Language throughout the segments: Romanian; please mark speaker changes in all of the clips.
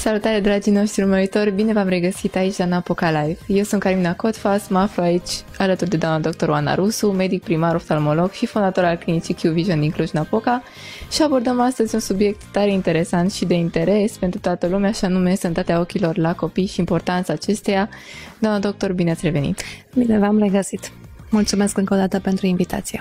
Speaker 1: Salutare, dragii noștri urmăritori! Bine v-am regăsit aici la Napoca Live. Eu sunt Carmina Cotfas, mă aflu aici alături de doamna dr. Oana Rusu, medic primar oftalmolog și fondator al clinicii Q-Vision din Cluj-Napoca, și abordăm astăzi un subiect tare interesant și de interes pentru toată lumea, și anume sănătatea ochilor la copii și importanța acesteia. Doamna doctor, bine ați revenit!
Speaker 2: Bine v-am regăsit! Mulțumesc încă o dată pentru invitație.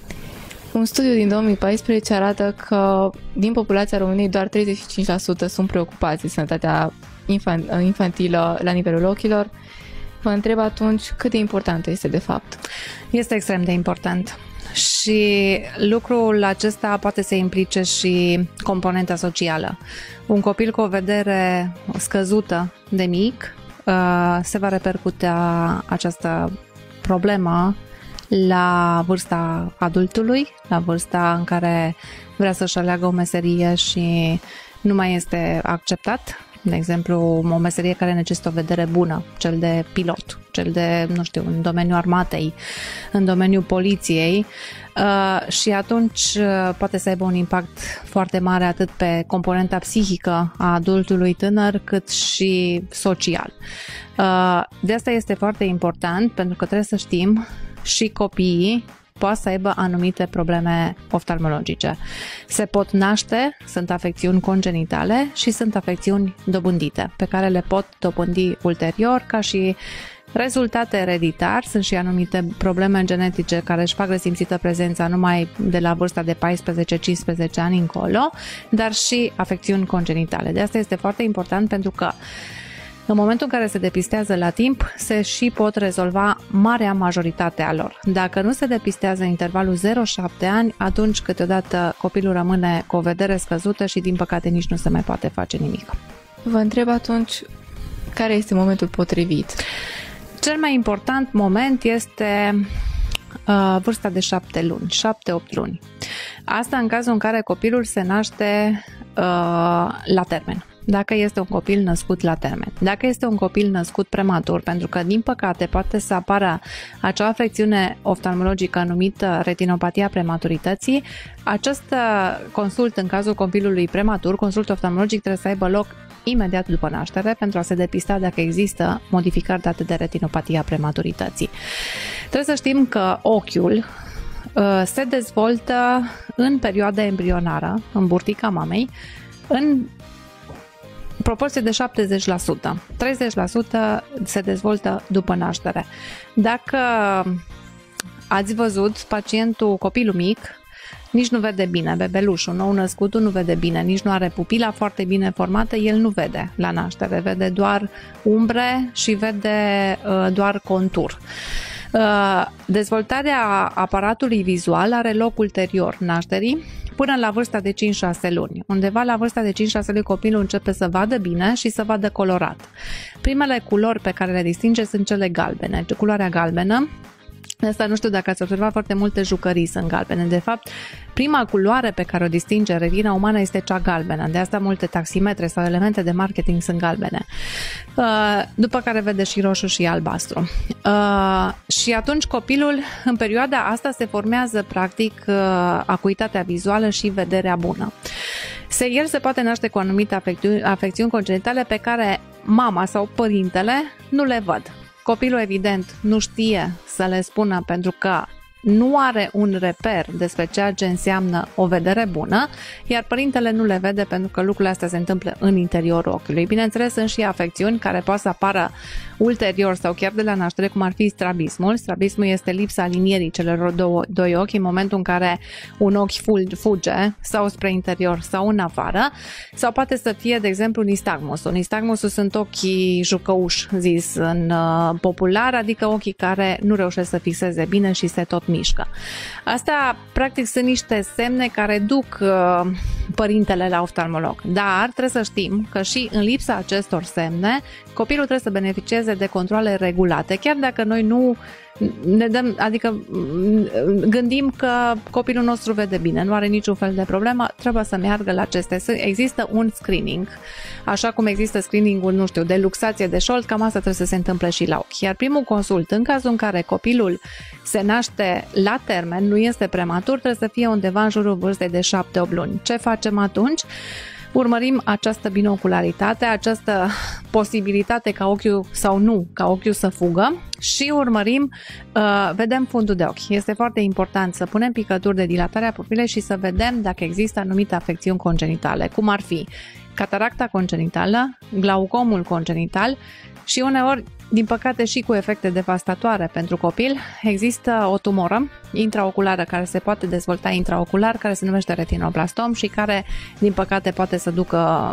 Speaker 1: Un studiu din 2014 arată că din populația României doar 35% sunt preocupați de sănătatea infantilă la nivelul ochilor. Vă întreb atunci cât de importantă este de fapt?
Speaker 2: Este extrem de important și lucrul acesta poate să implice și componenta socială. Un copil cu o vedere scăzută de mic se va repercuta această problemă la vârsta adultului, la vârsta în care vrea să-și aleagă o meserie și nu mai este acceptat. De exemplu, o meserie care necesită o vedere bună, cel de pilot, cel de, nu știu, în domeniul armatei, în domeniul poliției, și atunci poate să aibă un impact foarte mare atât pe componenta psihică a adultului tânăr, cât și social. De asta este foarte important, pentru că trebuie să știm și copiii poate să aibă anumite probleme oftalmologice. Se pot naște, sunt afecțiuni congenitale și sunt afecțiuni dobândite, pe care le pot dobândi ulterior ca și rezultate ereditar. Sunt și anumite probleme genetice care își fac resimțită prezența numai de la vârsta de 14-15 ani încolo, dar și afecțiuni congenitale. De asta este foarte important, pentru că în momentul în care se depistează la timp, se și pot rezolva marea majoritate a lor. Dacă nu se depistează în intervalul 0-7 ani, atunci câteodată copilul rămâne cu o vedere scăzută și din păcate nici nu se mai poate face nimic.
Speaker 1: Vă întreb atunci, care este momentul potrivit?
Speaker 2: Cel mai important moment este vârsta de 7 luni, 7-8 luni. Asta în cazul în care copilul se naște la termen. Dacă este un copil născut la termen. Dacă este un copil născut prematur, pentru că, din păcate, poate să apară acea afecțiune oftalmologică numită retinopatia prematurității, acest consult în cazul copilului prematur, consult oftalmologic, trebuie să aibă loc imediat după naștere pentru a se depista dacă există modificări date de retinopatia prematurității. Trebuie să știm că ochiul se dezvoltă în perioada embrionară, în burtica mamei, în proporție de 70%. 30% se dezvoltă după naștere. Dacă ați văzut pacientul, copilul mic, nici nu vede bine, bebelușul nou născutul nu vede bine, nici nu are pupila foarte bine formată, el nu vede la naștere, vede doar umbre și vede doar contur. Dezvoltarea aparatului vizual are loc ulterior nașterii, până la vârsta de 5-6 luni. Undeva la vârsta de 5-6 luni copilul începe să vadă bine și să vadă colorat. Primele culori pe care le distinge sunt cele galbene. Culoarea galbenă, asta nu știu dacă ați observat, foarte multe jucării sunt galbene. De fapt, prima culoare pe care o distinge retina umană este cea galbenă. De asta multe taximetre sau elemente de marketing sunt galbene. După care vede și roșu și albastru. Și atunci copilul, în perioada asta, se formează practic acuitatea vizuală și vederea bună. El se poate naște cu anumite afecțiuni congenitale pe care mama sau părintele nu le văd. Copilul, evident, nu știe să le spună pentru că nu are un reper despre ceea ce înseamnă o vedere bună, iar părintele nu le vede pentru că lucrurile astea se întâmplă în interiorul ochiului. Bineînțeles, sunt și afecțiuni care pot să apară ulterior sau chiar de la naștere, cum ar fi strabismul. Strabismul este lipsa alinierii celor doi ochi în momentul în care un ochi fuge sau spre interior sau în afară, sau poate să fie, de exemplu, nistagmusul. Nistagmusul sunt ochii jucăuși, zis în popular, adică ochii care nu reușesc să fixeze bine și se tot mișcă. Astea, practic, sunt niște semne care duc părintele la oftalmolog. Dar trebuie să știm că și în lipsa acestor semne, copilul trebuie să beneficieze de controale regulate, chiar dacă noi nu ne dăm, adică gândim că copilul nostru vede bine, nu are niciun fel de problemă, trebuie să meargă la aceste. Există un screening, așa cum există screening-ul, nu știu, de luxație de șold, cam asta trebuie să se întâmple și la ochi. Iar primul consult, în cazul în care copilul se naște la termen, nu este prematur, trebuie să fie undeva în jurul vârstei de 7-8 luni. Ce facem atunci? urmărim această binocularitate, această posibilitate ca ochiul sau nu, ca ochiul să fugă și urmărim, vedem fundul de ochi. Este foarte important să punem picături de dilatare a pupilei și să vedem dacă există anumite afecțiuni congenitale, cum ar fi cataracta congenitală, glaucomul congenital și uneori, din păcate și cu efecte devastatoare pentru copil, există o tumoră intraoculară care se poate dezvolta intraocular, care se numește retinoblastom și care, din păcate, poate să ducă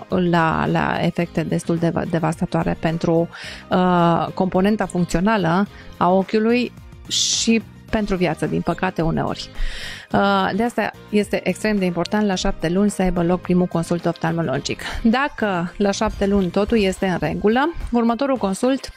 Speaker 2: la efecte destul de devastatoare pentru componenta funcțională a ochiului și pentru viață, din păcate, uneori. De asta este extrem de important la 7 luni să aibă loc primul consult oftalmologic. Dacă la 7 luni totul este în regulă, următorul consult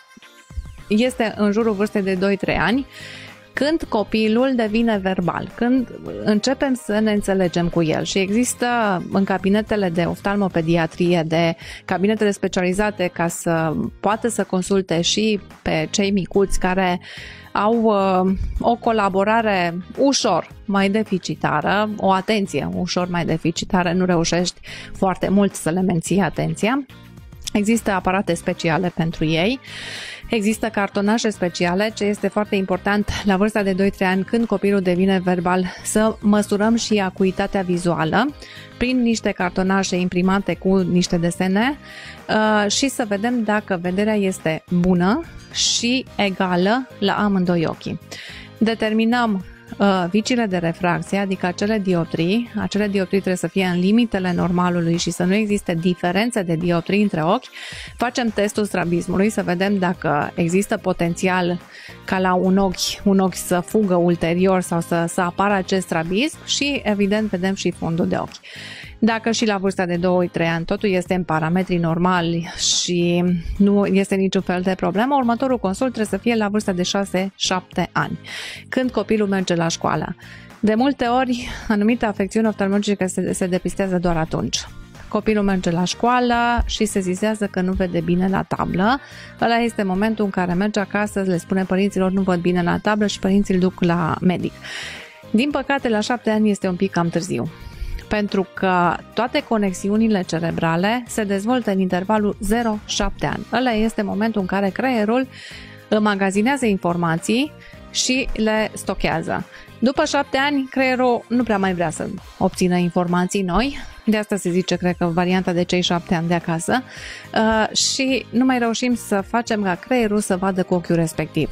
Speaker 2: este în jurul vârstei de 2-3 ani, când copilul devine verbal, când începem să ne înțelegem cu el și există în cabinetele de oftalmopediatrie, de cabinetele specializate ca să poată să consulte și pe cei micuți care au o colaborare ușor mai deficitară, o atenție ușor mai deficitară, nu reușești foarte mult să le menții atenția. Există aparate speciale pentru ei, există cartonașe speciale, ce este foarte important la vârsta de 2-3 ani, când copilul devine verbal, să măsurăm și acuitatea vizuală prin niște cartonașe imprimate cu niște desene și să vedem dacă vederea este bună și egală la amândoi ochii. Determinăm vicile de refracție, adică acele dioptrii trebuie să fie în limitele normalului și să nu existe diferențe de dioptrii între ochi. Facem testul strabismului să vedem dacă există potențial ca la un ochi să fugă ulterior sau să apară acest strabism și evident vedem și fundul de ochi. Dacă și la vârsta de 2-3 ani totul este în parametri normali și nu este niciun fel de problemă, următorul consult trebuie să fie la vârsta de 6-7 ani, când copilul merge la școală. De multe ori, anumite afecțiuni oftalmologice se depistează doar atunci. Copilul merge la școală și se zisează că nu vede bine la tablă. Ăla este momentul în care merge acasă, le spune părinților nu văd bine la tablă și părinții îl duc la medic. Din păcate, la 7 ani este un pic cam târziu, pentru că toate conexiunile cerebrale se dezvoltă în intervalul 0-7 ani. Ăla este momentul în care creierul înmagazinează informații și le stochează. După 7 ani, creierul nu prea mai vrea să obțină informații noi, de asta se zice, cred că, varianta de cei 7 ani de acasă, și nu mai reușim să facem ca creierul să vadă cu ochiul respectiv.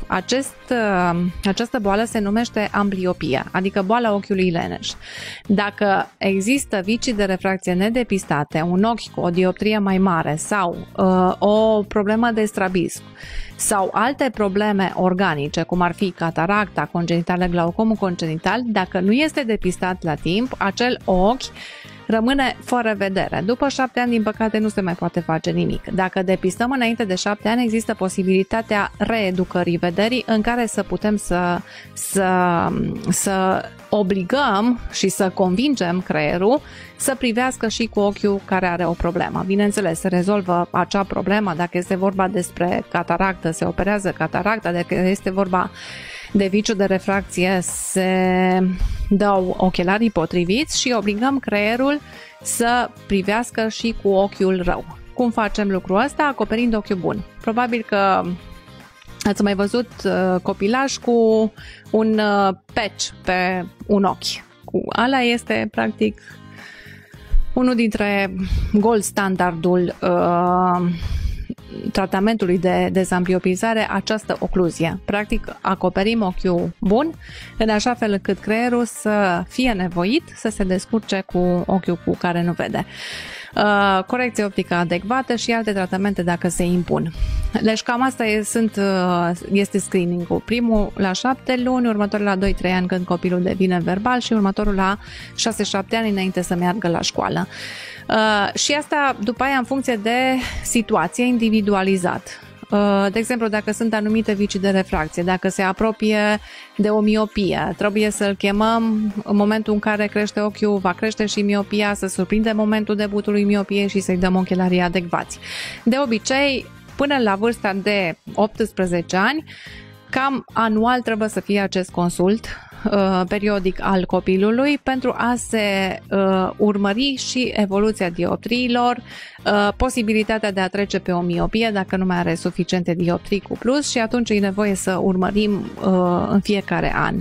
Speaker 2: Această boală se numește ambliopia, adică boala ochiului leneș. Dacă există vicii de refracție nedepistate, un ochi cu o dioptrie mai mare sau o problemă de strabism sau alte probleme organice, cum ar fi cataracta congenitală, glaucomul congenital, dacă nu este depistat la timp, acel ochi rămâne fără vedere. După 7 ani, din păcate, nu se mai poate face nimic. Dacă depistăm înainte de 7 ani, există posibilitatea reeducării vederii, în care să putem să obligăm și să convingem creierul să privească și cu ochiul care are o problemă. Bineînțeles, se rezolvă acea problemă. Dacă este vorba despre cataractă, se operează cataracta. Dacă este vorba de viciu de refracție, se dau ochelarii potriviți și obligăm creierul să privească și cu ochiul rău. Cum facem lucrul ăsta? Acoperind ochiul bun. Probabil că ați mai văzut copilași cu un patch pe un ochi. Ala este practic unul dintre gold standardul tratamentului de dezambliopizare, această ocluzie. Practic, acoperim ochiul bun în așa fel încât creierul să fie nevoit să se descurce cu ochiul cu care nu vede. Corecție optică adecvată și alte tratamente dacă se impun. Deci cam asta este screening-ul. Primul la 7 luni, următorul la 2-3 ani când copilul devine verbal și următorul la 6-7 ani înainte să meargă la școală. Și asta după aia în funcție de situație, individualizat. De exemplu, dacă sunt anumite vicii de refracție, dacă se apropie de o miopie, trebuie să-l chemăm în momentul în care crește ochiul, va crește și miopia, să surprinde momentul debutului miopiei și să-i dăm ochelarii adecvați. De obicei, până la vârsta de 18 ani, cam anual trebuie să fie acest consult periodic al copilului pentru a se urmări și evoluția dioptriilor, posibilitatea de a trece pe o miopie dacă nu mai are suficiente dioptrii cu plus și atunci e nevoie să urmărim în fiecare an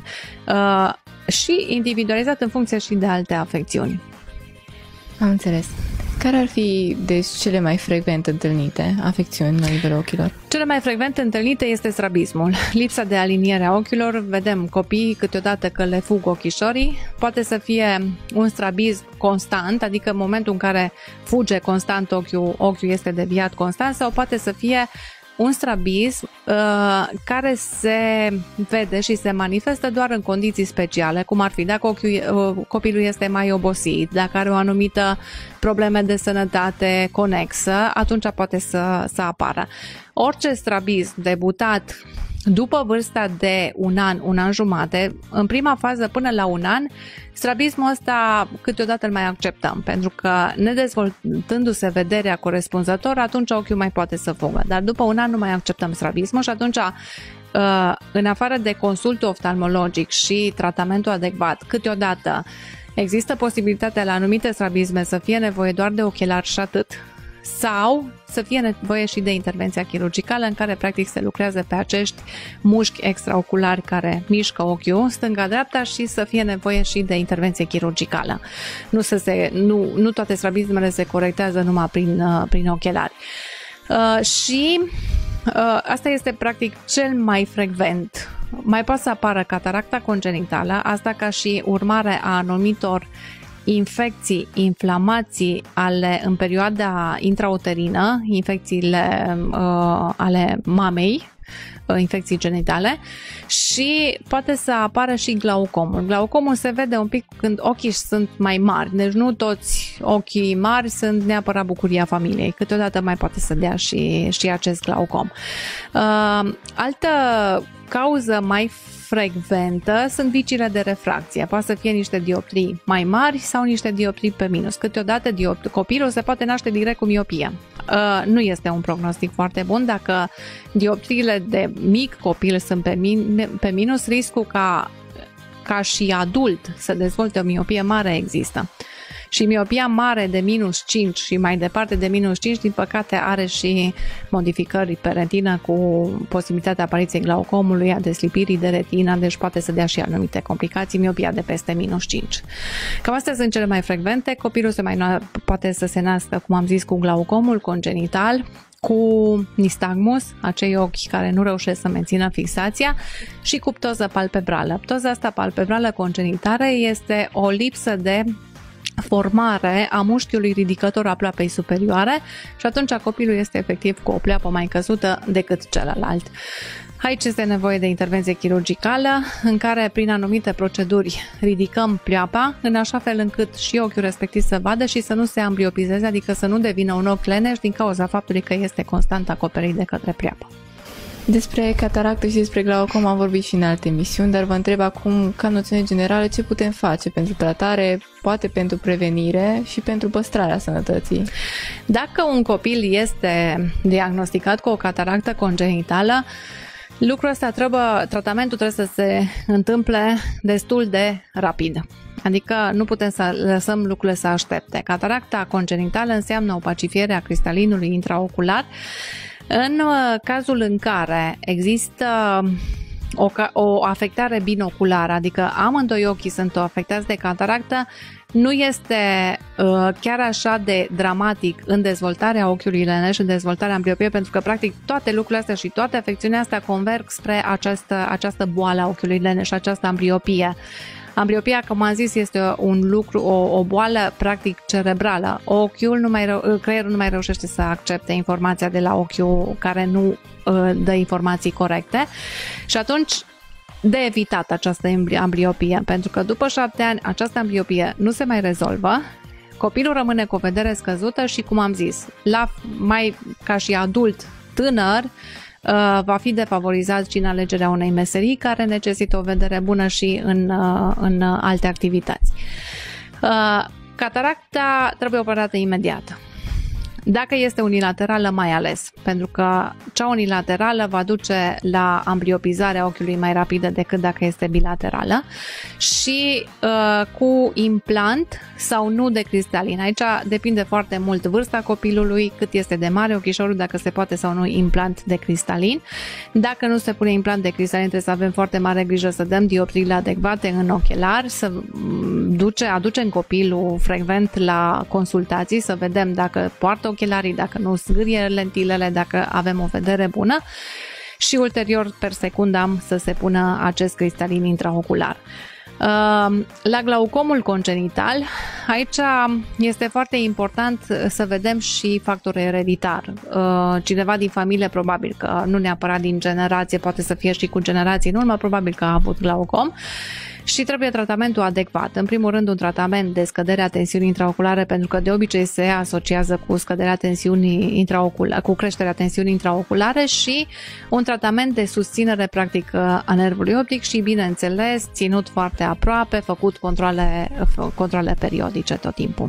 Speaker 2: și individualizat în funcție și de alte afecțiuni.
Speaker 1: Am înțeles. Care ar fi, deci, cele mai frecvent întâlnite afecțiuni la nivelul ochilor?
Speaker 2: Cele mai frecvent întâlnite este strabismul. Lipsa de aliniere a ochilor, vedem copiii câteodată că le fug ochișorii, poate să fie un strabism constant, adică în momentul în care fuge constant ochiul este deviat constant, sau poate să fie un strabism care se vede și se manifestă doar în condiții speciale, cum ar fi dacă copilul este mai obosit, dacă are o anumită probleme de sănătate conexă, atunci poate să apară. Orice strabism debutat după vârsta de un an jumate, în prima fază până la un an, strabismul ăsta câteodată îl mai acceptăm, pentru că nedezvoltându-se vederea corespunzător, atunci ochiul mai poate să fugă. Dar după un an nu mai acceptăm strabismul și atunci, în afară de consultul oftalmologic și tratamentul adecvat, câteodată există posibilitatea la anumite strabisme să fie nevoie doar de ochelari și atât, sau să fie nevoie și de intervenția chirurgicală în care practic se lucrează pe acești mușchi extraoculari care mișcă ochiul stânga-dreapta și să fie nevoie și de intervenție chirurgicală. Nu toate strabismele se corectează numai prin ochelari. Și asta este practic cel mai frecvent. Mai poate să apară cataracta congenitală, asta ca și urmare a anumitor infecții, inflamații în perioada intrauterină, infecțiile ale mamei, infecții genitale, și poate să apară și glaucomul. Glaucomul se vede un pic când ochii sunt mai mari, deci nu toți ochii mari sunt neapărat bucuria familiei. Câteodată mai poate să dea și acest glaucom. Altă cauză mai frecventă sunt viciile de refracție. Poate să fie niște dioptrii mai mari sau niște dioptrii pe minus. Câteodată copilul se poate naște direct cu miopie. Nu este un prognostic foarte bun. Dacă dioptriile de mic copil sunt pe minus, riscul ca și adult să dezvolte o miopie mare există. Și miopia mare de minus 5 și mai departe de minus 5, din păcate, are și modificări pe retină cu posibilitatea apariției glaucomului, a deslipirii de retină, deci poate să dea și anumite complicații, miopia de peste minus 5. Cam astea sunt cele mai frecvente. Copilul poate să se nască, cum am zis, cu glaucomul congenital, cu nistagmus, acei ochi care nu reușesc să mențină fixația, și cu ptoză palpebrală. Ptoza asta palpebrală congenitală este o lipsă de formare a mușchiului ridicător a pleoapei superioare și atunci copilul este efectiv cu o pleoapă mai căzută decât celălalt. Aici este nevoie de intervenție chirurgicală în care prin anumite proceduri ridicăm pleoapa în așa fel încât și ochiul respectiv să vadă și să nu se ambliopizeze, adică să nu devină un ochi leneș din cauza faptului că este constant acoperit de către pleoapă.
Speaker 1: Despre cataractă și despre glaucom am vorbit și în alte emisiuni, dar vă întreb acum, ca noțiune generală, ce putem face pentru tratare, poate pentru prevenire și pentru păstrarea sănătății?
Speaker 2: Dacă un copil este diagnosticat cu o cataractă congenitală, tratamentul trebuie să se întâmple destul de rapid. Adică nu putem să lăsăm lucrurile să aștepte. Cataracta congenitală înseamnă o opacifiere a cristalinului intraocular. În cazul în care există o afectare binoculară, adică amândoi ochii sunt afectați de cataractă, nu este chiar așa de dramatic în dezvoltarea ochiului leneș, în dezvoltarea ambliopiei, pentru că practic toate lucrurile astea și toate afecțiunile astea converg spre această boală a ochiului leneș, această ambliopie. Ambliopia, cum am zis, este o boală practic cerebrală. Creierul nu mai reușește să accepte informația de la ochiul care nu dă informații corecte și atunci de evitat această ambliopie, pentru că după 7 ani această ambliopie nu se mai rezolvă, copilul rămâne cu o vedere scăzută și, cum am zis, ca și adult tânăr, va fi defavorizat și în alegerea unei meserii care necesită o vedere bună și în alte activități. Cataracta trebuie operată imediat. Dacă este unilaterală, mai ales, pentru că cea unilaterală va duce la ambliopizarea ochiului mai rapidă decât dacă este bilaterală și cu implant sau nu de cristalin. Aici depinde foarte mult vârsta copilului, cât este de mare ochișorul, dacă se poate sau nu implant de cristalin. Dacă nu se pune implant de cristalin, trebuie să avem foarte mare grijă să dăm dioptriile adecvate în ochelar, să aducem copilul frecvent la consultații, să vedem dacă poartă ochelarii, dacă nu zgârie lentilele, dacă avem o vedere bună și ulterior per secundă să se pună acest cristalin intraocular. La glaucomul congenital, aici este foarte important să vedem și factorul ereditar. Cineva din familie, probabil că nu neapărat din generație, poate să fie și cu generații în urmă, probabil că a avut glaucom și trebuie tratamentul adecvat. În primul rând, un tratament de scădere a tensiunii intraoculare, pentru că de obicei se asociază cu scăderea tensiunii intraoculare, cu creșterea tensiunii intraoculare și un tratament de susținere practic a nervului optic și, bineînțeles, ținut foarte aproape, făcut controle periodice tot timpul.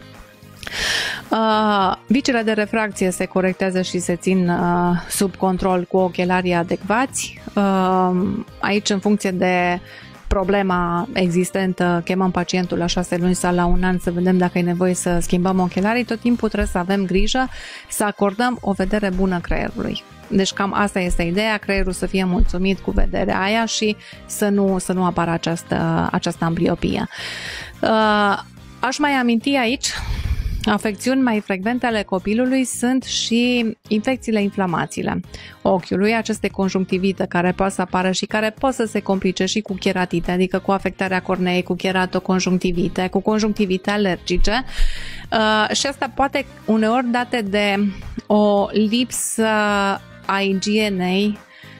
Speaker 2: Vicile de refracție se corectează și se țin sub control cu ochelarii adecvați. Aici, în funcție de problema existentă, chemăm pacientul la 6 luni sau la un an să vedem dacă e nevoie să schimbăm ochelarii. Tot timpul trebuie să avem grijă să acordăm o vedere bună creierului. Deci cam asta este ideea, creierul să fie mulțumit cu vederea aia și să nu apară această ambliopie. Aș mai aminti aici, afecțiuni mai frecvente ale copilului sunt și infecțiile, inflamațiile ochiului, aceste conjunctivite care pot să apară și care pot să se complice și cu cheratite, adică cu afectarea corneei, cu keratoconjunctivite, cu conjunctivite alergice și asta poate uneori date de o lipsă a igienei,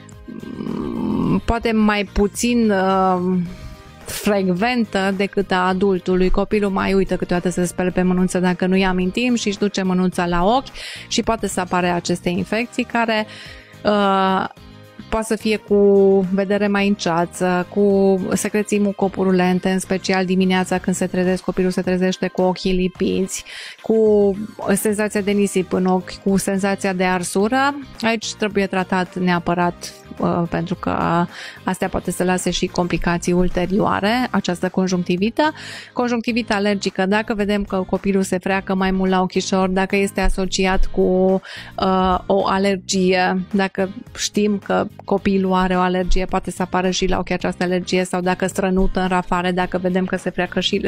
Speaker 2: poate mai puțin frecventă decât a adultului. Copilul mai uită câteodată să se spele pe mânuță dacă nu-i amintim și își duce mânuța la ochi și poate să apare aceste infecții care poate să fie cu vedere mai în ceață, cu secreții mucopurulente, în special dimineața când se trezește, copilul se trezește cu ochii lipiți, cu senzația de nisip în ochi, cu senzația de arsură. Aici trebuie tratat neapărat, pentru că astea poate să lase și complicații ulterioare, această conjunctivită. Conjunctivita alergică, dacă vedem că copilul se freacă mai mult la ochișor, dacă este asociat cu o alergie, dacă știm că copilul are o alergie, poate să apară și la ochi această alergie, sau dacă strănută în rafare, dacă vedem că se freacă și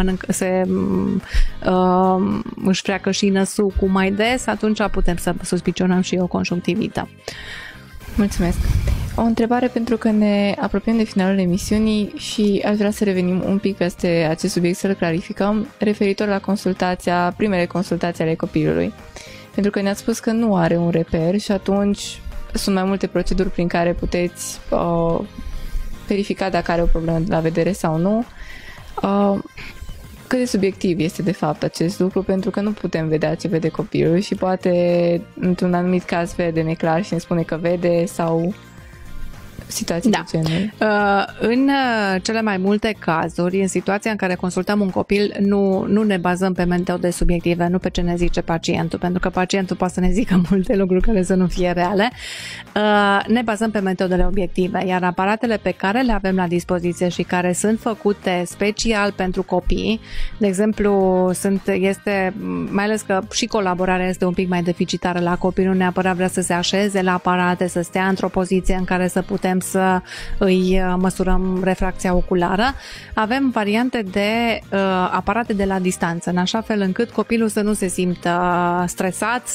Speaker 2: își freacă și năsucul mai des, atunci putem să suspicionăm și o conjunctivită.
Speaker 1: Mulțumesc! O întrebare, pentru că ne apropiem de finalul emisiunii și aș vrea să revenim un pic peste acest subiect, să-l clarificăm, referitor la primele consultații ale copilului. Pentru că ne-ați spus că nu are un reper și atunci sunt mai multe proceduri prin care puteți verifica dacă are o problemă la vedere sau nu. Cât de subiectiv este de fapt acest lucru, pentru că nu putem vedea ce vede copilul și poate într-un anumit caz vede neclar și ne spune că vede, sau situații de genul.
Speaker 2: În cele mai multe cazuri, în situația în care consultăm un copil, nu ne bazăm pe metode subiective, nu pe ce ne zice pacientul, pentru că pacientul poate să ne zică multe lucruri care să nu fie reale. Ne bazăm pe metodele obiective, iar aparatele pe care le avem la dispoziție și care sunt făcute special pentru copii, de exemplu, mai ales că și colaborarea este un pic mai deficitară la copii, nu neapărat vrea să se așeze la aparate, să stea într-o poziție în care să putem să îi măsurăm refracția oculară. Avem variante de aparate de la distanță, în așa fel încât copilul să nu se simtă stresat,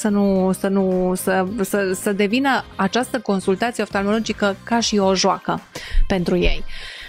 Speaker 2: să devină această consultație oftalmologică ca și o joacă pentru ei.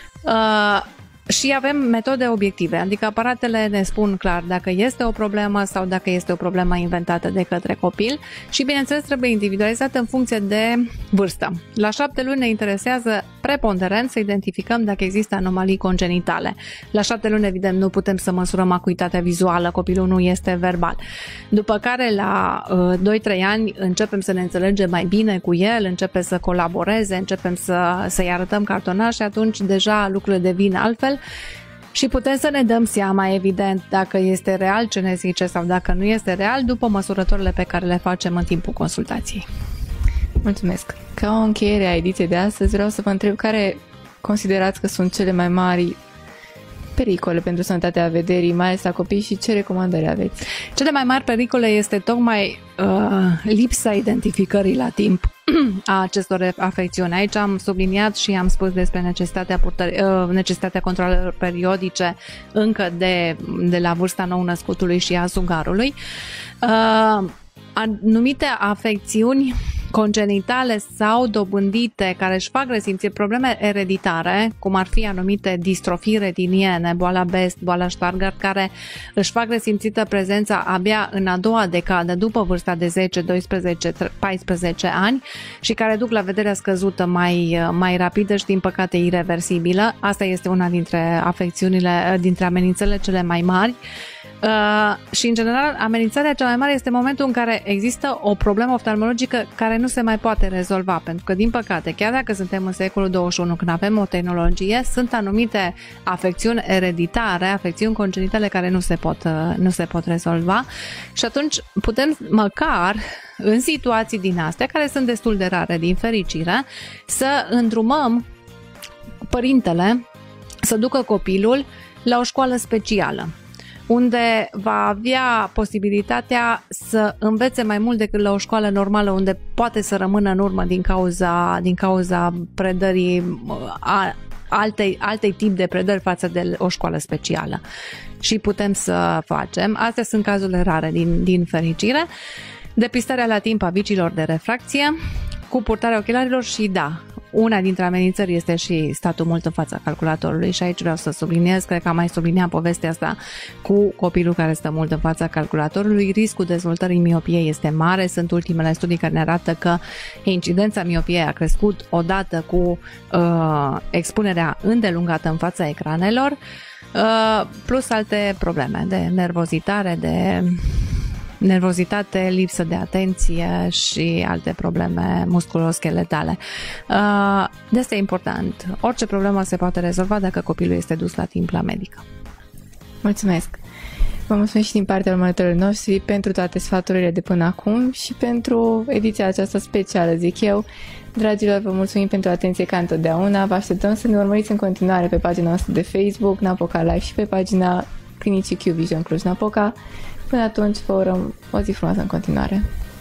Speaker 2: Și avem metode obiective, adică aparatele ne spun clar dacă este o problemă sau dacă este o problemă inventată de către copil și, bineînțeles, trebuie individualizată în funcție de vârstă. La 7 luni ne interesează preponderent să identificăm dacă există anomalii congenitale. La 7 luni, evident, nu putem să măsurăm acuitatea vizuală, copilul nu este verbal. După care, la 2-3 ani, începem să ne înțelegem mai bine cu el, începe să colaboreze, începem să-i arătăm cartonaș și atunci deja lucrurile devin altfel. Și putem să ne dăm seama, evident, dacă este real ce ne zice sau dacă nu este real, după măsurătorile pe care le facem în timpul consultației.
Speaker 1: Mulțumesc! Ca o încheiere a ediției de astăzi, vreau să vă întreb care considerați că sunt cele mai mari pericole pentru sănătatea vederii, mai ales la copii, și ce recomandări aveți?
Speaker 2: Cele mai mari pericole este tocmai lipsa identificării la timp a acestor afecțiuni. Aici am subliniat și am spus despre necesitatea controlelor periodice încă de la vârsta nou-născutului și a sugarului. Anumite afecțiuni congenitale sau dobândite care își fac resimțiri, probleme ereditare, cum ar fi anumite distrofii retiniene, boala Best, boala Stargardt, care își fac resimțită prezența abia în a doua decadă, după vârsta de 10, 12, 14 ani și care duc la vederea scăzută mai rapidă și, din păcate, ireversibilă. Asta este una dintre afecțiunile, dintre amenințările cele mai mari. Și, în general, amenințarea cea mai mare este momentul în care există o problemă oftalmologică care nu se mai poate rezolva, pentru că, din păcate, chiar dacă suntem în secolul 21, când avem o tehnologie, sunt anumite afecțiuni ereditare, afecțiuni congenitale care nu se pot rezolva și atunci putem măcar, în situații din astea, care sunt destul de rare, din fericire, să îndrumăm părintele să ducă copilul la o școală specială, unde va avea posibilitatea să învețe mai mult decât la o școală normală, unde poate să rămână în urmă din cauza predării altei tip de predări față de o școală specială. Și putem să facem. Astea sunt cazurile rare din fericire. Depistarea la timp a vicilor de refracție cu purtarea ochelarilor și, da, una dintre amenințări este și statul mult în fața calculatorului și aici vreau să subliniez, cred că am mai subliniat povestea asta cu copilul care stă mult în fața calculatorului. Riscul dezvoltării miopiei este mare. Sunt ultimele studii care ne arată că incidența miopiei a crescut odată cu expunerea îndelungată în fața ecranelor, plus alte probleme de nervozitate, lipsă de atenție și alte probleme musculoscheletale. De asta e important. Orice problemă se poate rezolva dacă copilul este dus la timp la medică.
Speaker 1: Mulțumesc! Vă mulțumesc și din partea urmăritorilor noștri pentru toate sfaturile de până acum și pentru ediția aceasta specială, zic eu. Dragilor, vă mulțumim pentru atenție ca întotdeauna. Vă așteptăm să ne urmăriți în continuare pe pagina noastră de Facebook, Napoca Live, și pe pagina Clinicii Q Vision Cluj-Napoca. Până atunci, vă urăm o zi frumoasă în continuare.